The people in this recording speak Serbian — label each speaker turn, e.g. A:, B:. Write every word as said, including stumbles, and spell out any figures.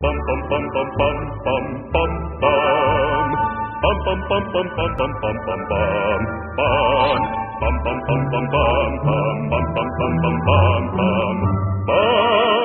A: Bum bum bum bum bum bum bum bum. Bum bum bum bum bum bum bum bum bum bum. Bum bum bum bum bum bum bum bum bum bum bum bum.